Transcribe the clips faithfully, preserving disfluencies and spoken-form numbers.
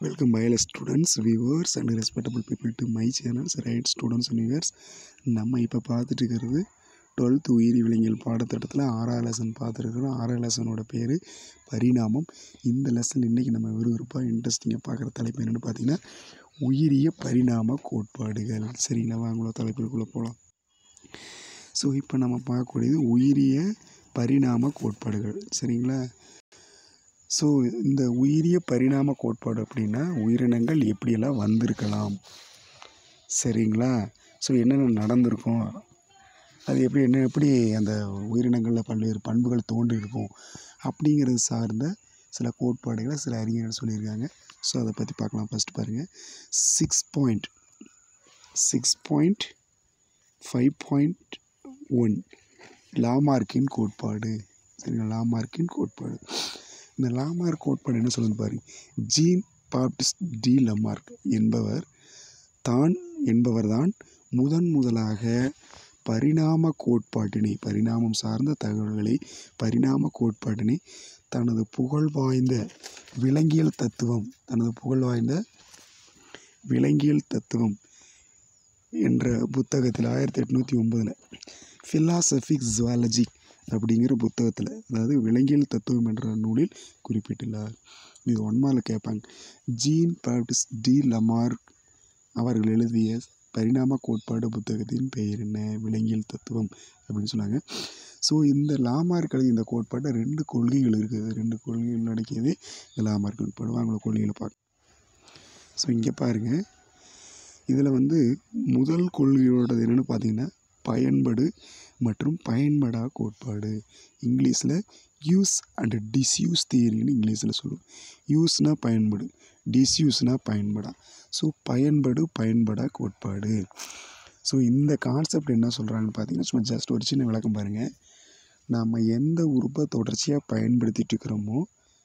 Welcome my students, viewers and respectable people to my channels, right students and viewers. நம்ம இப்போ பார்த்துட்டு இருக்கிறது twelfth உயிரி விலங்கியல் பாடத்திட்டத்தில் ஆறாவது லெசன் பார்த்துருக்குறோம். ஆறாவது லெசனோட பேர் பரிணாமம். இந்த லெசன் இன்றைக்கி நம்ம விறுவிறுப்பாக இன்ட்ரெஸ்டிங்காக பார்க்குற தலைப்பு என்னென்னு பார்த்தீங்கன்னா உயிரிய பரிணாம கோட்பாடுகள். சரிங்களா, வாங்களோ தலைப்புக்குள்ளே போகலாம். ஸோ இப்போ நம்ம பார்க்கக்கூடியது உயிரிய பரிணாம கோட்பாடுகள். சரிங்களா, ஸோ இந்த உயிரிய பரிணாம கோட்பாடு அப்படின்னா உயிரினங்கள் எப்படியெல்லாம் வந்திருக்கலாம், சரிங்களா, ஸோ என்னென்ன நடந்திருக்கும், அது எப்படி என்ன எப்படி அந்த உயிரினங்களில் பல்வேறு பண்புகள் தோன்றியிருக்கும் அப்படிங்கிறது சார்ந்த சில கோட்பாடுகளை சில அறிஞர்கள் சொல்லியிருக்காங்க. ஸோ அதை பற்றி பார்க்கலாம். ஃபஸ்ட்டு பாருங்கள், six point six point five point one லாமார்க்கின் கோட்பாடு. சரிங்களா, லாமார்க்கின் கோட்பாடு. இந்த லாமார்க் கோட்பாடு என்ன சொல்லுது பாருங்க. ஜீன் பாப்டிஸ்ட் டி லமார்க் என்பவர் தான் என்பவர் தான் முதன் முதலாக பரிணாம கோட்பாட்டினை, பரிணாமம் சார்ந்த தகவல்களை, பரிணாம கோட்பாட்டினை தனது புகழ் வாய்ந்த விலங்கியல் தத்துவம் தனது புகழ் வாய்ந்த விலங்கியல் தத்துவம் என்ற புத்தகத்தில் ஆயிரத்தி எட்நூற்றி ஒன்பதில் ஃபிலாசபிக் ஜுவாலஜி அப்படிங்கிற புத்தகத்தில், அதாவது விலங்கியல் தத்துவம் என்ற நூலில் குறிப்பிட்டுள்ளார். இது ஒன்மாவில் கேட்பாங்க. ஜீன் பாப்டிஸ்ட் டி லமார்க் அவர்கள் எழுதிய பரிணாம கோட்பாடு புத்தகத்தின் பெயர் என்ன? விலங்கியல் தத்துவம் அப்படின்னு சொன்னாங்க. ஸோ இந்த லாமார்க் எழுதிய இந்த கோட்பாட்டை ரெண்டு கொள்கைகள் இருக்குது. ரெண்டு கொள்கைகள் நடக்கியது இந்த லாமார்க் கோட்பாடு. அவங்கள கொள்கைகளை பார்க்க. ஸோ இங்கே பாருங்கள், இதில் வந்து முதல் கொள்கையோடது என்னென்னு பார்த்தீங்கன்னா பயன்படு மற்றும் பயன்படா கோட்பாடு. இங்கிலீஷில் யூஸ் அண்ட் டிஸ்யூஸ் தியரின்னு இங்கிலீஷில் சொல்லுவோம். யூஸ்னால் பயன்படு, டிஸ்யூஸ்னால் பயன்படா. ஸோ பயன்படு பயன்படா கோட்பாடு. ஸோ இந்த கான்செப்ட் என்ன சொல்கிறாங்கன்னு பார்த்தீங்கன்னா, சும்மா ஜஸ்ட் ஒரு சின்ன விளக்கம் பாருங்கள். நாம் எந்த உறுப்பை தொடர்ச்சியாக பயன்படுத்திட்டு இருக்கிறோமோ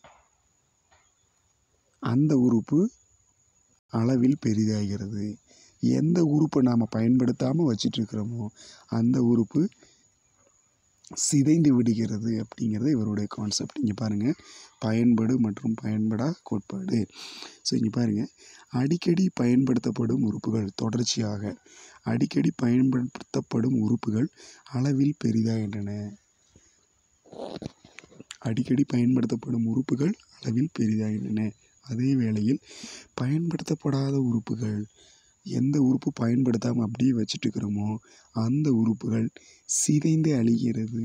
அந்த உறுப்பு அளவில் பெரிதாகிறது. எந்த உறுப்பை நாம் பயன்படுத்தாமல் வச்சிட்ருக்கிறோமோ அந்த உறுப்பு சிதைந்து விடுகிறது அப்படிங்கிறது இவருடைய கான்செப்ட். இங்கே பாருங்கள், பயன்படு மற்றும் பயன்படா கோட்பாடு. ஸோ இங்கே பாருங்கள், அடிக்கடி பயன்படுத்தப்படும் உறுப்புகள் தொடர்ச்சியாக அடிக்கடி பயன்படுத்தப்படும் உறுப்புகள் அளவில் பெரிதாகின்றன. அடிக்கடி பயன்படுத்தப்படும் உறுப்புகள் அளவில் பெரிதாகின்றன. அதே வேளையில் பயன்படுத்தப்படாத உறுப்புகள், எந்த உறுப்பு பயன்படுத்தாமல் அப்படியே வச்சுட்டு இருக்கிறோமோ அந்த உறுப்புகள் சிதைந்து அழிகிறது.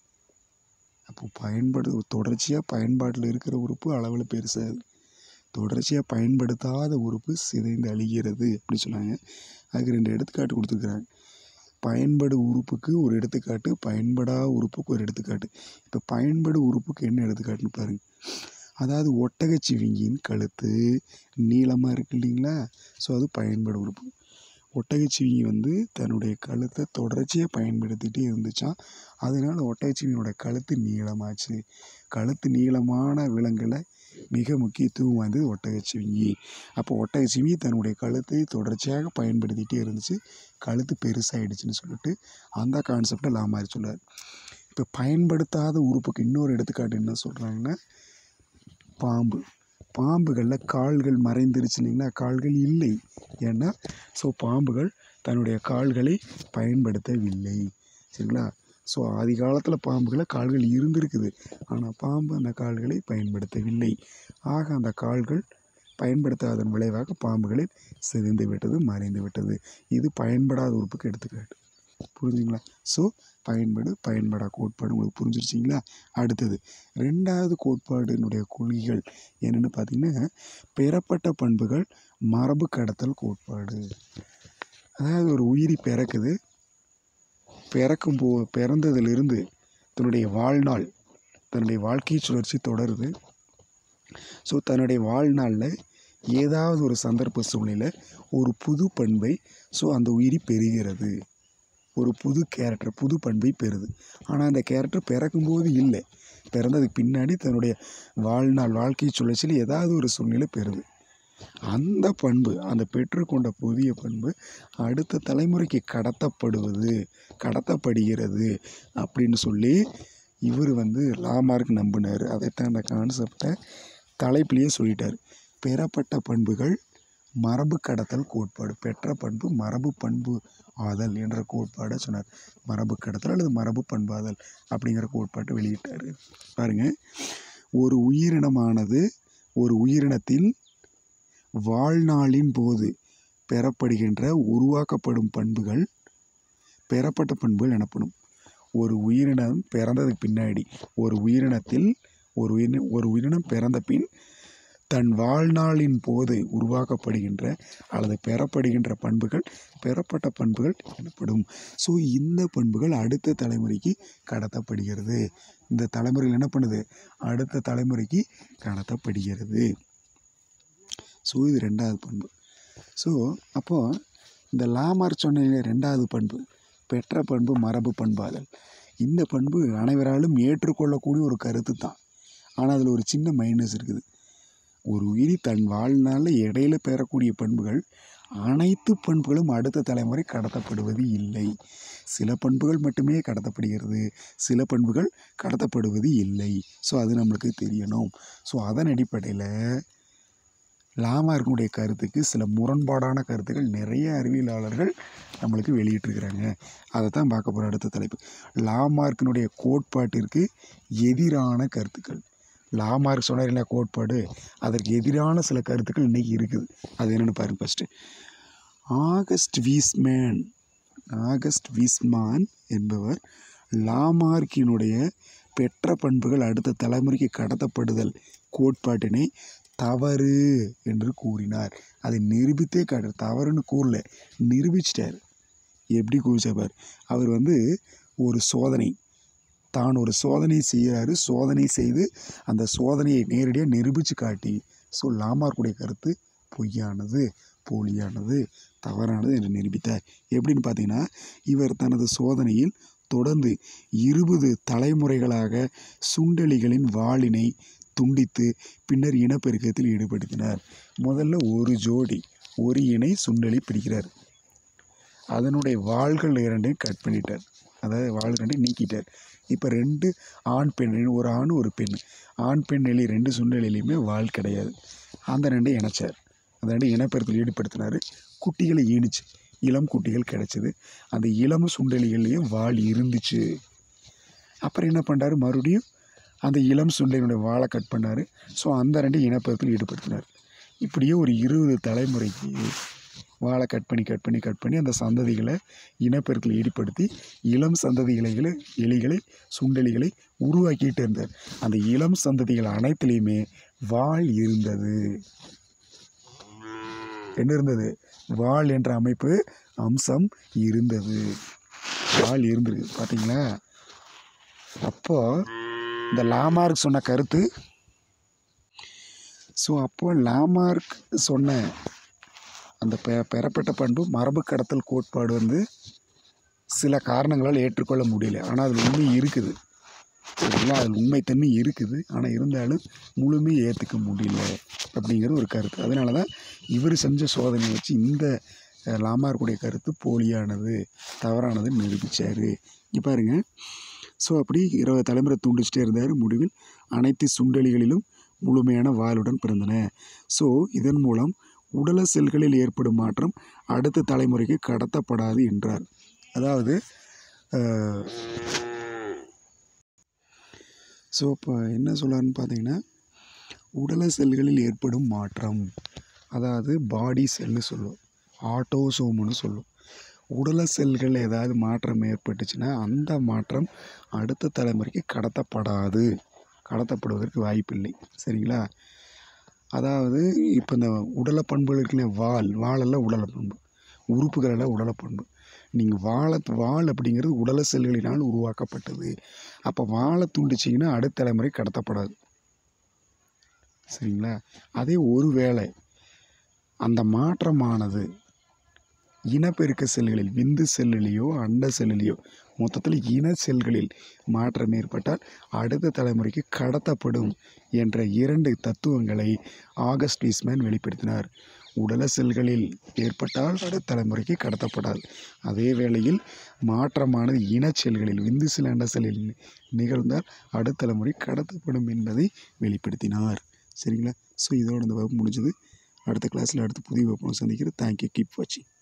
அப்போது பயன்படு தொடர்ச்சியாக பயன்பாட்டில் இருக்கிற உறுப்பு அளவில் பெருசாகுது, தொடர்ச்சியாக பயன்படுத்தாத உறுப்பு சிதைந்து அழிகிறது அப்படி சொன்னாங்க. அதுக்கு ரெண்டு எடுத்துக்காட்டு கொடுத்துருக்குறாங்க. பயன்படு உறுப்புக்கு ஒரு எடுத்துக்காட்டு, பயன்படா உறுப்புக்கு ஒரு எடுத்துக்காட்டு. இப்போ பயன்படு உறுப்புக்கு என்ன எடுத்துக்காட்டுன்னு பாருங்கள். அதாவது ஒட்டகச்சிவிங்கியின் கழுத்து நீளமாக இருக்கு இல்லைங்களா, ஸோ அது பயன்படு உறுப்பு. ஒட்டகச்சிவிங்கி வந்து தன்னுடைய கழுத்தை தொடர்ச்சியாக பயன்படுத்திகிட்டே இருந்துச்சான். அதனால் ஒட்டகச்சிவிங்கியோட கழுத்து நீளமாச்சு. கழுத்து நீளமான விலங்குகளை மிக முக்கியத்துவம் வாய்ந்தது ஒட்டகச்சிவிங்கி. அப்போ ஒட்டகச்சிவிங்கி தன்னுடைய கழுத்தை தொடர்ச்சியாக பயன்படுத்திகிட்டே இருந்துச்சு, கழுத்து பெருசாகிடுச்சுன்னு சொல்லிட்டு அந்த கான்செப்டை லாமார்க் சொல்கிறார். இப்போ பயன்படுத்தாத உறுப்புக்கு இன்னொரு எடுத்துக்காட்டு என்ன சொல்கிறாங்கன்னா பாம்பு. பாம்புகளில் கால்கள் மறைந்துருச்சு இல்லைங்களா, கால்கள் இல்லை. ஏன்னா ஸோ பாம்புகள் தன்னுடைய கால்களை பயன்படுத்தவில்லை. சரிங்களா, ஸோ ஆதி காலத்தில் பாம்புகளை கால்கள் இருந்திருக்குது, ஆனால் பாம்பு அந்த கால்களை பயன்படுத்தவில்லை. ஆக அந்த கால்கள் பயன்படுத்தாதன் விளைவாக பாம்புகளில் சிதைந்து விட்டது, மறைந்து விட்டது. இது பயன்படாத உறுப்புக்கு எடுத்துக்காட்டு. புரிஞ்சுங்களா? ஸோ பயன்படு பயன்படா கோட்பாடு உங்களுக்கு புரிஞ்சிருச்சிங்களா? அடுத்தது ரெண்டாவது கோட்பாடுனுடைய கொள்கைகள் என்னென்னு பார்த்தீங்கன்னா பெறப்பட்ட பண்புகள் மரபு கடத்தல் கோட்பாடு. அதாவது ஒரு உயிரி பிறக்குது, பிறக்கும் போ பிறந்ததிலிருந்து தன்னுடைய வாழ்நாள் தன்னுடைய வாழ்க்கை சுழற்சி தொடருது. ஸோ தன்னுடைய வாழ்நாளில் ஏதாவது ஒரு சந்தர்ப்ப சூழ்நிலை ஒரு புது பண்பை ஸோ அந்த உயிரி பெறுகிறது, ஒரு புது கேரக்டர் புது பண்பை பெறுது. ஆனால் அந்த கேரக்டர் பிறக்கும்போது இல்லை, பிறந்ததுக்கு பின்னாடி தன்னுடைய வாழ்நாள் வாழ்க்கை சுழற்சியில் ஏதாவது ஒரு சூழ்நிலை பெறுது. அந்த பண்பு, அந்த பெற்றுக்கொண்ட புதிய பண்பு அடுத்த தலைமுறைக்கு கடத்தப்படுவது கடத்தப்படுகிறது அப்படின்னு சொல்லி இவர் வந்து லாமார்க் நம்பினார். அதைத்தான் அந்த கான்செப்டை தலைப்பிலேயே சொல்லிட்டார். பெறப்பட்ட பண்புகள் மரபு கடத்தல் கோட்பாடு. பெற்ற பண்பு மரபு பண்பு ஆதல் என்ற கோட்பாடை சொன்னார். மரபு கடத்தல் அல்லது மரபு பண்பாதல் அப்படிங்கிற கோட்பாட்டை வெளியிட்டார். பாருங்க, ஒரு உயிரினமானது ஒரு உயிரினத்தில் வாழ்நாளின் போது பெறப்படுகின்ற உருவாக்கப்படும் பண்புகள் பெறப்பட்ட பண்புகள் எனப்படும். ஒரு உயிரினம் பிறந்ததுக்கு பின்னாடி ஒரு உயிரினத்தில் ஒரு உயிரின ஒரு உயிரினம் பிறந்த பின் தன் வாழ்நாளின் போது உருவாக்கப்படுகின்ற அல்லது பெறப்படுகின்ற பண்புகள் பெறப்பட்ட பண்புகள் எனப்படும். ஸோ இந்த பண்புகள் அடுத்த தலைமுறைக்கு கடத்தப்படுகிறது. இந்த தலைமுறையில் என்ன பண்ணுது? அடுத்த தலைமுறைக்கு கடத்தப்படுகிறது. ஸோ இது ரெண்டாவது பண்பு. ஸோ அப்போது இந்த லாமார்க் சொன்ன ரெண்டாவது பண்பு பெற்ற பண்பு மரபு பண்பாதல், இந்த பண்பு அனைவராலும் ஏற்றுக்கொள்ளக்கூடிய ஒரு கருத்து தான். ஆனால் அதில் ஒரு சின்ன மைனஸ் இருக்குது. ஒரு உயிரி தன் வாழ்நாளில் இடையில பெறக்கூடிய பண்புகள் அனைத்து பண்புகளும் அடுத்த தலைமுறை கடத்தப்படுவது இல்லை. சில பண்புகள் மட்டுமே கடத்தப்படுகிறது, சில பண்புகள் கடத்தப்படுவது இல்லை. ஸோ அது நம்மளுக்கு தெரியணும். ஸோ அதன் அடிப்படையில் லாமார்க்கினுடைய கருத்துக்கு சில முரண்பாடான கருத்துக்கள் நிறைய அறிவியலாளர்கள் நம்மளுக்கு வெளியிட்டிருக்கிறாங்க. அதை தான் பார்க்க போகிற அடுத்த தலைப்பு. லாமார்க்கினுடைய கோட்பாட்டிற்கு எதிரான கருத்துக்கள். லாமார்க் சொன்னார் இல்லை கோட்பாடு, அதற்கு எதிரான சில கருத்துக்கள் இன்றைக்கி இருக்குது. அது என்னென்னு பாருங்கள். First August Weismann August Weismann என்பவர் லாமார்க்கினுடைய பெற்ற பண்புகள் அடுத்த தலைமுறைக்கு கடத்தப்படுதல் கோட்பாட்டினை தவறு என்று கூறினார். அதை நிரூபித்தே காட்டு. தவறுன்னு கூறல, நிரூபிச்சிட்டார். எப்படி கூறிச்சார்? அவர் வந்து ஒரு சோதனை தான் ஒரு சோதனை செய்கிறாரு. சோதனை செய்து அந்த சோதனையை நேரடியாக நிரூபித்து காட்டி ஸோ லாமார்க்குடைய கருத்து பொய்யானது, போலியானது, தவறானது என்று நிரூபித்தார். எப்படின்னு பார்த்தீங்கன்னா, இவர் தனது சோதனையில் தொடர்ந்து இருபது தலைமுறைகளாக சுண்டெலிகளின் வாலினை துண்டித்து பின்னர் இனப்பெருக்கத்தில் ஈடுபடுத்தினார். முதல்ல ஒரு ஜோடி ஒரு இணை சுண்டெலி பிடிக்கிறார். அதனுடைய வாள்கள் இரண்டையும் கட் பண்ணிட்டார், அதாவது வாள் ரெண்டையும் நீக்கிட்டார். இப்போ ரெண்டு ஆண் பெண், ஒரு ஆண் ஒரு பெண், ஆண் பெண் எலி ரெண்டு சுண்டெலிலையுமே வாள் கிடையாது. அந்த ரெண்டையும் இணைச்சார். அந்த ரெண்டு இனப்பெருக்கத்தில் ஈடுபடுத்தினார். குட்டிகளை ஈனிச்சு, இளம் குட்டிகள் கிடைச்சிது. அந்த இளம் சுண்டெலிகள்லேயும் வாள் இருந்துச்சு. அப்புறம் என்ன பண்ணுறாரு? மறுபடியும் அந்த இளம் சுண்டலினுடைய வாழை கட் பண்ணார். ஸோ அந்த ரெண்டு இனப்பெருக்கத்தில் ஈடுபடுத்தினார். இப்படியே ஒரு இருபது தலைமுறைக்கு வாழை கட் பண்ணி கட் பண்ணி கட் பண்ணி அந்த சந்ததிகளை இனப்பெருக்கில் ஈடுபடுத்தி இளம் சந்ததிகளை எலிகளை சுண்டெலிகளை உருவாக்கிட்டு இருந்தார். அந்த இளம் சந்ததிகள் அனைத்துலேயுமே வாள் இருந்தது. என்ன இருந்தது? வாள் என்ற அமைப்பு அம்சம் இருந்தது. வாள் இருந்திருக்கு. பார்த்தீங்களா? அப்போ இந்த லாமார்க் சொன்ன கருத்து ஸோ அப்போ லாமார்க் சொன்ன அந்த பெ பெறப்பட்ட பண்பு மரபு கடத்தல் கோட்பாடு வந்து சில காரணங்களால் ஏற்றுக்கொள்ள முடியல. ஆனால் அதில் உண்மை இருக்குது. சரிங்களா? அதில் உண்மைத்தன்மை இருக்குது. ஆனால் இருந்தாலும் முழுமையை ஏற்றுக்க முடியல அப்படிங்கிறது ஒரு கருத்து. அதனால தான் இவர் செஞ்ச சோதனையை வச்சு இந்த லாமார்க்குடைய கருத்து போலியானது, தவறானதுன்னு நிரூபித்தார். இங்கே பாருங்கள். ஸோ அப்படி இருபது தலைமுறை தூண்டிச்சிட்டே இருந்தார். முடிவில் அனைத்து சுண்டெலிகளிலும் முழுமையான வாளுடன் பிறந்தன. ஸோ இதன் மூலம் உடல செல்களில் ஏற்படும் மாற்றம் அடுத்த தலைமுறைக்கு கடத்தப்படாது என்றார். அதாவது ஸோ இப்போ என்ன சொல்லான்னு பார்த்தீங்கன்னா, உடல செல்களில் ஏற்படும் மாற்றம், அதாவது பாடி செல்னு சொல்லுவோம், ஆட்டோசோம்னு சொல்லுவோம். உடல செல்கள் ஏதாவது மாற்றம் ஏற்பட்டுச்சுன்னா அந்த மாற்றம் அடுத்த தலைமுறைக்கு கடத்தப்படாது, கடத்தப்படுவதற்கு வாய்ப்பில்லை. சரிங்களா? அதாவது இப்போ இந்த உடல பண்புகள் இருக்குல்ல, வால் வாழெல்லாம் உடல பண்பு, உறுப்புகளெல்லாம் உடல பண்பு. நீங்கள் வாழை வால் அப்படிங்கிறது உடல செல்களினால் உருவாக்கப்பட்டது. அப்போ வாழை துண்டிச்சிங்கன்னா அடுத்த தலைமுறை கடத்தப்படாது. சரிங்களா? அதே ஒரு வேளை அந்த மாற்றமானது இனப்பெருக்க செல்களில் விந்து செல்லிலேயோ அண்ட செல்லிலேயோ மொத்தத்தில் இன செல்களில் மாற்றம் ஏற்பட்டால் அடுத்த தலைமுறைக்கு கடத்தப்படும் என்ற இரண்டு தத்துவங்களை ஆகஸ்ட் வீஸ்மேன் வெளிப்படுத்தினார். உடல செல்களில் ஏற்பட்டால் அடுத்த தலைமுறைக்கு கடத்தப்படாது. அதே வேளையில் மாற்றமானது இன செல்களில் விந்து செல் அண்ட செல்லில் நிகழ்ந்தால் அடுத்த தலைமுறை கடத்தப்படும் என்பதை வெளிப்படுத்தினார். சரிங்களா? ஸோ இதோட இந்த வகுப்பு முடிஞ்சது. அடுத்த கிளாஸில் அடுத்த புதிய வகுப்பு சந்திக்கிறேன். தேங்க்யூ. கீப் வாட்சிங்.